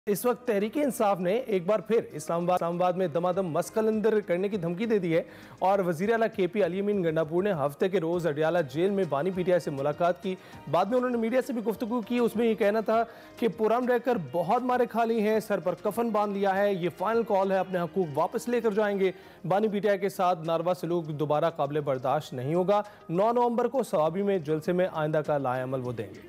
इस वक्त तहरीक इंसाफ ने एक बार फिर इस्लामाबाद में दमादम मस्कल अंदर करने की धमकी दे दी है और वज़ीर आला KP अली अमीन गंडापुर ने हफ्ते के रोज़ अडियाला जेल में बानी PTI से मुलाकात की। बाद में उन्होंने मीडिया से भी गुफ्तगू की। उसमें ये कहना था कि पुरान रहकर बहुत मारे खा ली हैं, सर पर कफन बांध लिया है, ये फाइनल कॉल है, अपने हकूक वापस लेकर जाएंगे। बानी PTI के साथ नारवा सलूक दोबारा काबिल बर्दाश्त नहीं होगा। 9 नवंबर को सवाबी में जलसे में आइंदा का लाएअमल वो देंगे।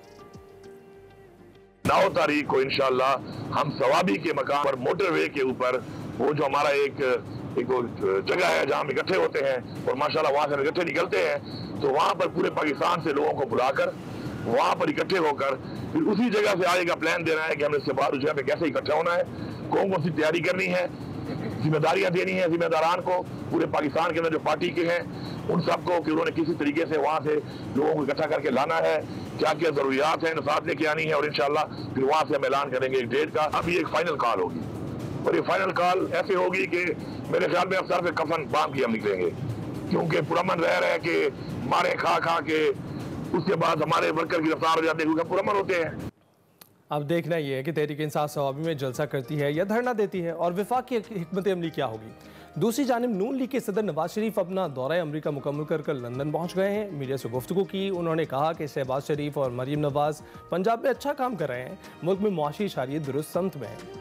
9 तारीख को इंशाअल्लाह हम सवाबी के मकाम पर मोटरवे के ऊपर वो जो हमारा एक जगह है जहाँ हम इकट्ठे होते हैं और माशाल्लाह वहाँ से हम इकट्ठे निकलते हैं, तो वहाँ पर पूरे पाकिस्तान से लोगों को बुलाकर वहाँ पर इकट्ठे होकर फिर उसी जगह से आगे का प्लान देना है कि हमने इसके बाद उस जगह पे कैसे इकट्ठा होना है, कौन सी तैयारी करनी है, जिम्मेदारियाँ देनी है जिम्मेदारान को, पूरे पाकिस्तान के अंदर जो पार्टी के हैं उन सबको कि उन्होंने किसी तरीके से वहाँ से लोगों को इकट्ठा करके लाना है, क्या क्या जरूरियात है इंसाफ लेके आनी है, और इंशाल्लाह फिर वहाँ से हम ऐलान करेंगे एक डेट का। अभी एक फाइनल कॉल होगी और ये फाइनल कॉल ऐसे होगी कि मेरे ख्याल में अफसर पे कफन बांध के हम निकलेंगे, क्योंकि पुरअमन रह के मारे खा के उसके बाद हमारे वर्कर गिरफ्तार हो जाते हैं क्योंकि पुरअमन होते हैं। अब देखना ये है कि तहरीक इंसाफ सवाबी में जलसा करती है या धरना देती है और वफाक की हिकमत अमली क्या होगी। दूसरी जानिब नून लीग के सदर नवाज शरीफ अपना दौरा अमरीका मुकम्मल कर लंदन पहुंच गए हैं। मीडिया से गुफ्तगू की। उन्होंने कहा कि शहबाज शरीफ और मरीम नवाज पंजाब में अच्छा काम कर रहे हैं, मुल्क में मुआशी शरीयत दुरुस्त समत में है।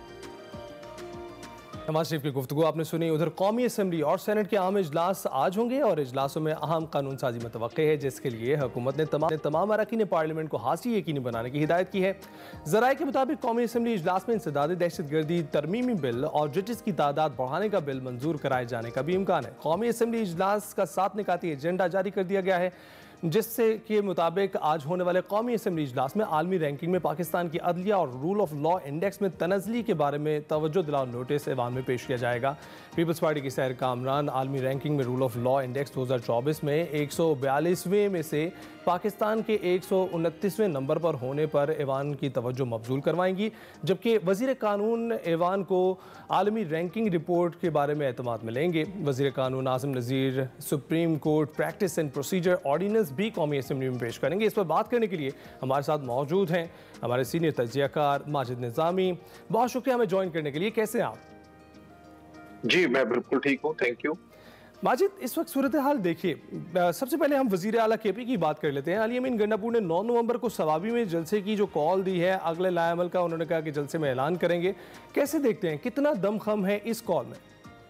नवाज शरीफ की गुफ्तगू आपने सुनी। उधर कौमी असम्बली और सेनेट के आम इजलास आज होंगे और इजलासों में अहम कानून साजी मतवक्के है, जिसके लिए हुकूमत ने तमाम अरकान पार्लियामेंट को हासिल यकीनी बनाने की हिदायत की है। ज़राए के मुताबिक कौमी असम्बली इजलास में इंसदाद दहशतगर्दी तरमीमी बिल और जजेस की तादाद बढ़ाने का बिल मंजूर कराए जाने का भी इम्कान है। कौमी असम्बली इजलास का 7 निकाती एजेंडा जारी कर दिया गया है, जिससे के मुताबिक आज होने वाले कौमी असम्बली इजलास में आलमी रैंकिंग में पाकिस्तान की अदलिया और रूल ऑफ लॉ इंडेक्स में तनज़ली के बारे में तवज्जो दिलाओ नोटिस ऐवान में पेश किया जाएगा। पीपल्स पार्टी की सैर कामरान आलमी रैंकिंग में रूल ऑफ लॉ इंडेक्स 2024 में 142वें में से पाकिस्तान के 129वें नंबर पर होने पर ऐवान की तवज्जो मबजूल करवाएंगी, जबकि वज़ीर कानून ऐवान को आलमी रैंकिंग रिपोर्ट के बारे में एतमाद मिलेंगे। वज़ीर कानून आज़म नज़ीर supreme court practice and procedure ordinance भी कौमी असम्बली में पेश करेंगे। इस पर बात करने के लिए हमारे साथ मौजूद हैं हमारे सीनियर तज्ज़ियाकार माजिद निज़ामी। बहुत शुक्रिया हमें ज्वाइन करने के लिए। कैसे हैं आप? जी मैं बिल्कुल ठीक हूँ, थैंक यू। माजिद, इस वक्त सूरत हाल देखिए, सबसे पहले हम वज़ीर आला KP की बात कर लेते हैं। अली अमीन गंडापुर ने 9 नवंबर को सवाबी में जलसे की जो कॉल दी है, अगले लाएअमल का उन्होंने कहा कि जलसे में ऐलान करेंगे। कैसे देखते हैं, कितना दमखम है इस कॉल में?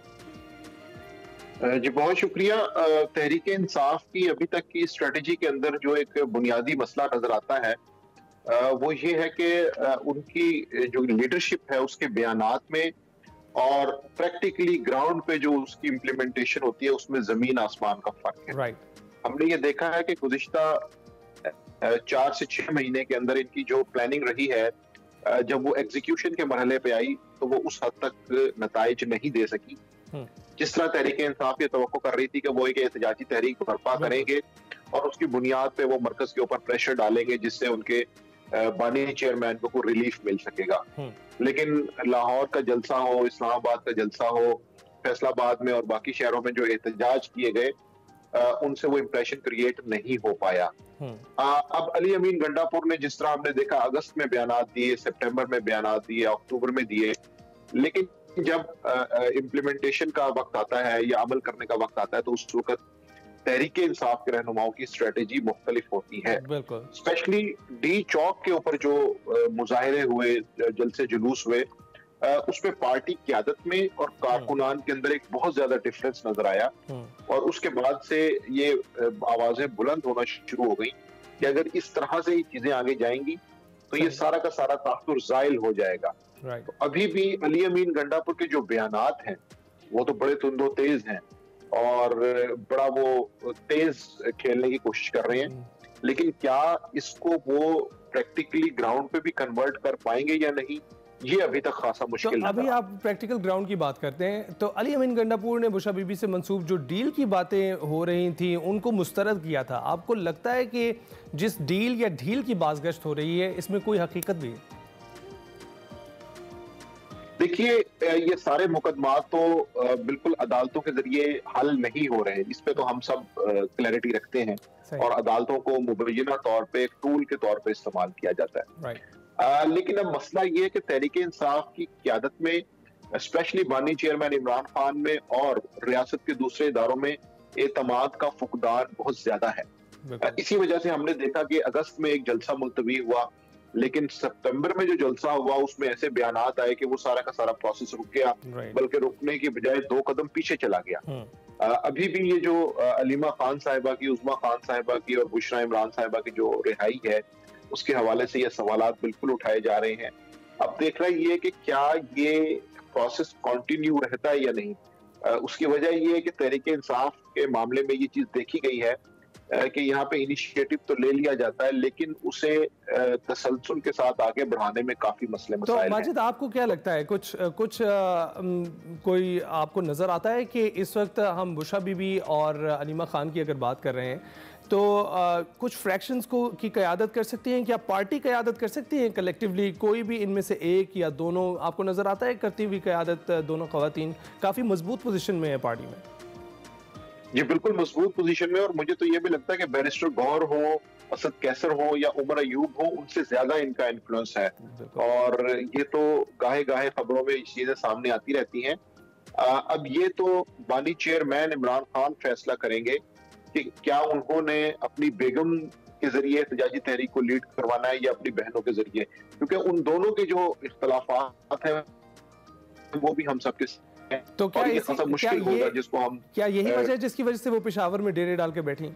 जी बहुत शुक्रिया। तहरीक इंसाफ की अभी तक की स्ट्रेटजी के अंदर जो एक बुनियादी मसला नजर आता है वो ये है कि उनकी जो लीडरशिप है उसके बयानात में और प्रैक्टिकली ग्राउंड पे जो उसकी इम्प्लीमेंटेशन होती है उसमें जमीन आसमान का फर्क है। राइट। हमने ये देखा है कि गुज़िश्ता 4 से 6 महीने के अंदर इनकी जो प्लानिंग रही है, जब वो एग्जीक्यूशन के मरहले पे आई तो वो उस हद तक नताइज नहीं दे सकी जिस तरह तहरीक इंसाफ ये तवक्को कर रही थी कि वो एक एहतजाजी तहरीक बर्पा करेंगे और उसकी बुनियाद पे वो मरकज के ऊपर प्रेशर डालेंगे जिससे उनके बानी चेयरमैन को कोई रिलीफ मिल सकेगा। लेकिन लाहौर का जलसा हो, इस्लामाबाद का जलसा हो, फैसलाबाद में और बाकी शहरों में जो एहतजाज किए गए उनसे वो इम्प्रेशन क्रिएट नहीं हो पाया। अब अली अमीन गंडापुर ने जिस तरह हमने देखा अगस्त में बयानात दिए, सितंबर में बयानात दिए, अक्टूबर में दिए, लेकिन जब इम्प्लीमेंटेशन का वक्त आता है या अमल करने का वक्त आता है तो उस वक्त तहरीक इंसाफ के रहनुमाओं की स्ट्रेटेजी मुख्तलिफ होती है। स्पेशली डी चौक के ऊपर जो मुजाहरे हुए, जलसे जुलूस हुए, उसमें पार्टी क़यादत में और कारकुनान के अंदर एक बहुत ज्यादा डिफरेंस नजर आया और उसके बाद से ये आवाजें बुलंद होना शुरू हो गई कि अगर इस तरह से ही चीजें आगे जाएंगी तो ये सारा का सारा तासुर ज़ाइल हो जाएगा। तो अभी भी अली अमीन गंडापुर के जो बयानात हैं वो तो बड़े तुंदो तेज हैं और बड़ा वो तेज खेलने की कोशिश कर रहे हैं, लेकिन क्या इसको वो प्रैक्टिकली ग्राउंड पे भी कन्वर्ट कर पाएंगे या नहीं, ये अभी तक खासा मुश्किल। तो अभी आप प्रैक्टिकल ग्राउंड की बात करते हैं तो अली अमीन गंडापुर ने बुशरा बीबी से मंसूब जो डील की बातें हो रही थी उनको मुस्तरद किया था। आपको लगता है कि जिस डील या ढील की बाज़गश्त हो रही है इसमें कोई हकीकत भी है? देखिए ये सारे मुकदमात तो बिल्कुल अदालतों के जरिए हल नहीं हो रहे, इस पे तो हम सब क्लैरिटी रखते हैं और अदालतों को मुबैना तौर पे एक टूल के तौर पे इस्तेमाल किया जाता है। लेकिन अब मसला ये है कि तहरीक इंसाफ की क़यादत में स्पेशली बानी चेयरमैन इमरान खान में और रियासत के दूसरे इदारों में एतमाद का फुकदान बहुत ज्यादा है। इसी वजह से हमने देखा कि अगस्त में एक जलसा मुलतवी हुआ, लेकिन सितंबर में जो जलसा हुआ उसमें ऐसे बयानात आए कि वो सारा का सारा प्रोसेस रुक गया, बल्कि रुकने की बजाय 2 कदम पीछे चला गया। अभी भी ये जो अलीमा खान साहिबा की, उज़मा खान साहिबा की और बुशरा इमरान साहिबा की जो रिहाई है, उसके हवाले से ये सवालात बिल्कुल उठाए जा रहे हैं। अब देखना ये है कि क्या ये प्रोसेस कंटिन्यू रहता है या नहीं। उसकी वजह ये है कि तहरीक इंसाफ के मामले में ये चीज देखी गई है कि यहाँ पे इनिशिएटिव तो ले लिया जाता है, लेकिन उसे तसलसल के साथ आगे बढ़ाने में काफी मसले मसाइल हैं। तो माजिद, आपको क्या लगता है, कोई आपको नजर आता है कि इस वक्त हम बुशरा बीबी और अलीमा खान की अगर बात कर रहे हैं तो कुछ फ्रैक्शंस की क़यादत कर सकती हैं? क्या पार्टी क़यादत कर सकती है कलेक्टिवली? कोई भी इनमें से एक या दोनों आपको नजर आता है करती हुई क़यादत? दोनों ख़वातीन काफ़ी मजबूत पोजीशन में है पार्टी में। जी बिल्कुल मजबूत पोजीशन में, और मुझे तो ये भी लगता है कि बैरिस्टर गौहर हो, असद कैसर हो या उमर अयूब हो, उनसे ज्यादा इनका इन्फ्लुएंस है। और ये तो गाहे गाहे खबरों में चीजें सामने आती रहती हैं। अब ये तो बानी चेयरमैन इमरान खान फैसला करेंगे कि क्या उन्होंने अपनी बेगम के जरिए एहतजाजी तहरीक को लीड करवाना है या अपनी बहनों के जरिए, क्योंकि उन दोनों के जो इख्तलाफात हैं वो भी हम सबके हैं। तो क्या ये मुश्किल होगा जिसको हम, क्या यही वजह है जिसकी वजह से वो पेशावर में डेरे डाल के बैठी?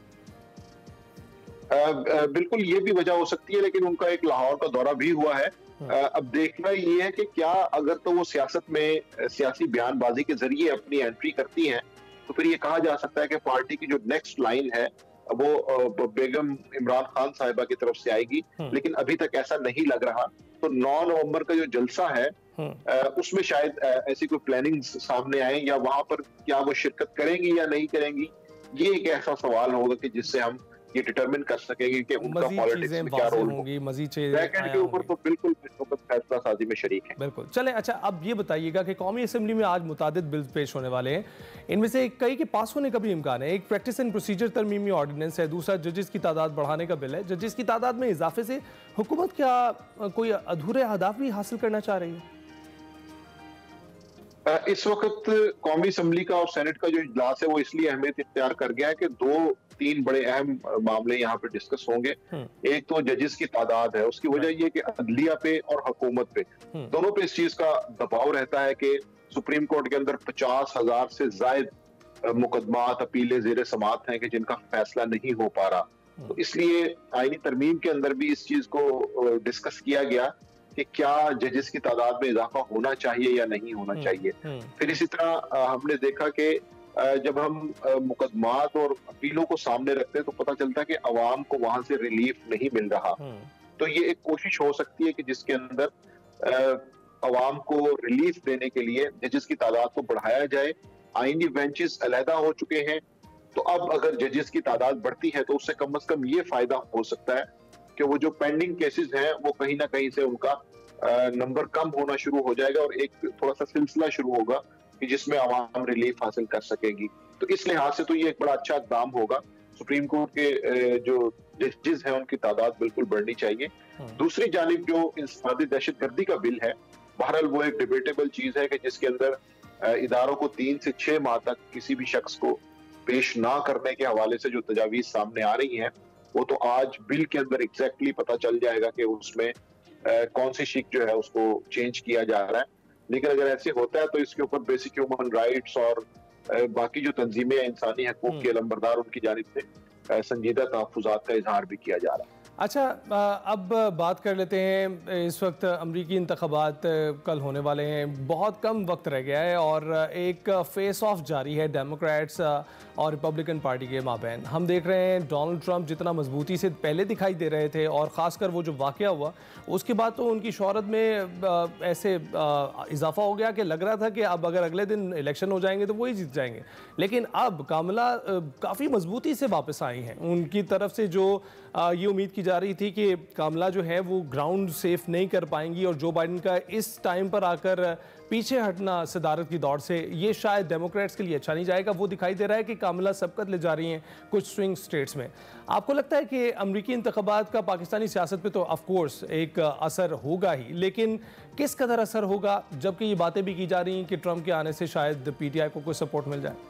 बिल्कुल ये भी वजह हो सकती है, लेकिन उनका एक लाहौर का दौरा भी हुआ है। अब देखना ये है कि क्या अगर तो वो सियासत में सियासी बयानबाजी के जरिए अपनी एंट्री करती हैं तो फिर ये कहा जा सकता है कि पार्टी की जो नेक्स्ट लाइन है वो बेगम इमरान खान साहिबा की तरफ से आएगी, लेकिन अभी तक ऐसा नहीं लग रहा। तो 9 नवंबर का जो जलसा है उसमें शायद ऐसी कोई प्लानिंग सामने आए, या वहां पर क्या वो शिरकत करेंगी या नहीं करेंगी, ये एक ऐसा सवाल होगा कि जिससे हम ये डिटरमिन कर सकेंगे कि उनका पॉलिटिक्स में क्या रोल होगी। मजीद बैकएंड के ऊपर तो बिल्कुल फैसला साजी में शरीक है। बिल्कुल। चलें, अच्छा अब ये बताइएगा कि कौमी असेंबली में आज मुतादिद बिल्स पेश होने वाले हैं। इनमें से कई के पास होने का भी इम्कान है। एक प्रैक्टिस एंड प्रोसीजर तरमीमी ऑर्डिनेंस है, दूसरा जजेस की तादाद बढ़ाने का बिल है। जजेस की तादाद में इजाफे से हुकूमत क्या कोई अधूरे अहदाफ भी हासिल करना चाह रही है? इस वक्त कौमी असेंबली का और सेनेट का जो इजलास है वो इसलिए अहमियत इख्तियार कर गया है कि 2-3 बड़े अहम मामले यहाँ पे डिस्कस होंगे। एक तो जजेस की तादाद है, उसकी वजह ये कि अदलिया पे और हुकूमत पे दोनों पे इस चीज का दबाव रहता है कि सुप्रीम कोर्ट के अंदर 50,000 से जायद मुकदमात अपीलें ज़ेरे समाअत हैं कि जिनका फैसला नहीं हो पा रहा। तो इसलिए आईनी तरमीम के अंदर भी इस चीज को डिस्कस किया गया कि क्या जजेस की तादाद में इजाफा होना चाहिए या नहीं होना चाहिए। फिर इसी तरह हमने देखा कि जब हम मुकदमात और अपीलों को सामने रखते हैं तो पता चलता है कि अवाम को वहां से रिलीफ नहीं मिल रहा। तो ये एक कोशिश हो सकती है कि जिसके अंदर अवाम को रिलीफ देने के लिए जजेस की तादाद को बढ़ाया जाए। आईनी बेंचेस अलहदा हो चुके हैं, तो अब अगर जजेस की तादाद बढ़ती है तो उससे कम से कम ये फायदा हो सकता है कि वो जो पेंडिंग केसेस हैं वो कहीं ना कहीं से उनका नंबर कम होना शुरू हो जाएगा और एक थोड़ा सा सिलसिला शुरू होगा कि जिसमें आवाम रिलीफ हासिल कर सकेगी। तो इस लिहाज से तो ये एक बड़ा अच्छा इक़दाम होगा। सुप्रीम कोर्ट के जो जजेस हैं उनकी तादाद बिल्कुल बढ़नी चाहिए। दूसरी जानिब जो इंसदादी दहशतगर्दी का बिल है, बहरहाल वो एक डिबेटेबल चीज है कि जिसके अंदर इदारों को 3 से 6 माह तक किसी भी शख्स को पेश ना करने के हवाले से जो तजावीज सामने आ रही हैं, वो तो आज बिल के अंदर एग्जैक्टली पता चल जाएगा कि उसमें कौन सी शिक जो है उसको चेंज किया जा रहा है। लेकिन अगर ऐसे होता है तो इसके ऊपर बेसिक ह्यूमन राइट्स और बाकी जो तंजीमें इंसानी हकूक के अलंबरदार उनकी जानिब से संजीदा तहफ़्फ़ुज़ात का इजहार भी किया जा रहा है। अच्छा, अब बात कर लेते हैं। इस वक्त अमरीकी इंतख़ाबात कल होने वाले हैं, बहुत कम वक्त रह गया है और एक फेस ऑफ जारी है डेमोक्रेट्स और रिपब्लिकन पार्टी के माबैन। हम देख रहे हैं डोनाल्ड ट्रंप जितना मजबूती से पहले दिखाई दे रहे थे और ख़ासकर वो जो वाक़या हुआ उसके बाद तो उनकी शोहरत में ऐसे इजाफा हो गया कि लग रहा था कि अब अगर अगले दिन इलेक्शन हो जाएंगे तो वही जीत जाएंगे। लेकिन अब कामला काफ़ी मजबूती से वापस आई हैं। उनकी तरफ से जो ये उम्मीद की जा रही थी कि कामला जो है वो ग्राउंड सेफ नहीं कर पाएंगी और जो बाइडन का इस टाइम पर आकर पीछे हटना सदारत की दौड़ से ये शायद डेमोक्रेट्स के लिए अच्छा नहीं जाएगा। वो दिखाई दे रहा है कि कामला सबकत ले जा रही हैं कुछ स्विंग स्टेट्स में। आपको लगता है कि अमरीकी इंतखाबात का पाकिस्तानी सियासत पे तो ऑफ कोर्स एक असर होगा ही, लेकिन किस कदर असर होगा, जबकि ये बातें भी की जा रही हैं कि ट्रंप के आने से शायद पीटीआई को कोई सपोर्ट मिल जाए?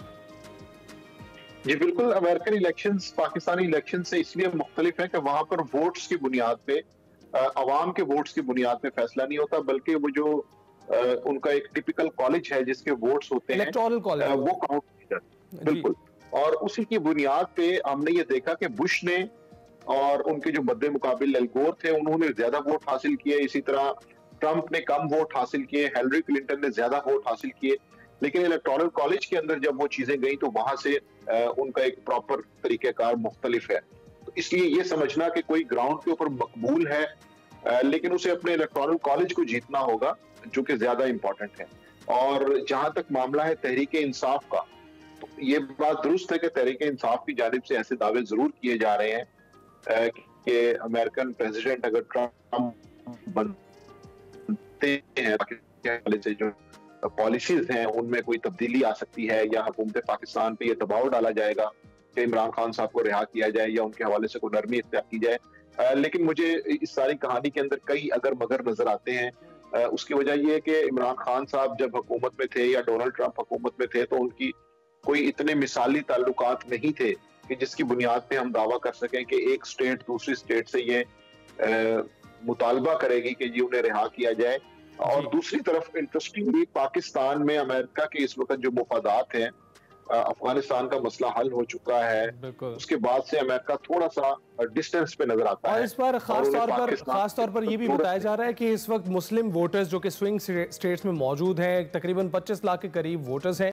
जी बिल्कुल, अमेरिकन इलेक्शंस पाकिस्तानी इलेक्शन से इसलिए मुख्तलिफ है कि वहां पर वोट्स की बुनियाद पे, अवाम के वोट्स की बुनियाद पे फैसला नहीं होता, बल्कि वो जो उनका एक टिपिकल कॉलेज है जिसके वोट्स होते हैं, इलेक्टोरल कॉलेज, वो काउंट किए जाते हैं। बिल्कुल, और उसी की बुनियाद पे हमने ये देखा कि बुश ने और उनके जो मद्दे मुकाबिल अल गोर थे, उन्होंने ज्यादा वोट हासिल किए, इसी तरह ट्रंप ने कम वोट हासिल किए, हिलरी क्लिंटन ने ज्यादा वोट हासिल किए। लेकिन इलेक्टोरल कॉलेज के अंदर जब वो चीजें गई तो वहां से उनका एक प्रॉपर तरीकेकार मुख्तलिफ है। तो इसलिए ये समझना कि कोई ग्राउंड के ऊपर मकबूल है, लेकिन उसे अपने इलेक्टोरल कॉलेज को जीतना होगा, जो कि ज्यादा इंपॉर्टेंट है। और जहां तक मामला है तहरीक इंसाफ का, तो ये बात दुरुस्त है कि तहरीक इंसाफ की जानिब से ऐसे दावे जरूर किए जा रहे हैं कि अमेरिकन प्रेसिडेंट अगर ट्रंप बनते हैं से जो पॉलिसीज हैं उनमें कोई तब्दीली आ सकती है, या हुकूमत पाकिस्तान पे ये दबाव डाला जाएगा कि इमरान खान साहब को रिहा किया जाए या उनके हवाले से कोई नरमी इख्तियार की जाए। लेकिन मुझे इस सारी कहानी के अंदर कई अगर मगर नजर आते हैं। उसकी वजह ये है कि इमरान खान साहब जब हुकूमत में थे या डोनाल्ड ट्रंप हुकूमत में थे तो उनकी कोई इतने मिसाली ताल्लुकात नहीं थे कि जिसकी बुनियाद पे हम दावा कर सकें कि एक स्टेट दूसरी स्टेट से ये मुतालबा करेगी कि जी उन्हें रिहा किया जाए। और दूसरी तरफ इंटरेस्टिंगली पाकिस्तान में अमेरिका के इस वक्त जो मुफादात हैं, अफगानिस्तान का मसला हल हो चुका है, उसके बाद से अमेरिका थोड़ा सा डिस्टेंस पे नजर आता है। और इस पर खास तौर पर ये भी बताया जा रहा है कि इस वक्त मुस्लिम वोटर्स जो कि स्विंग स्टेट्स में मौजूद हैं, तकरीबन 25 लाख के करीब वोटर्स हैं,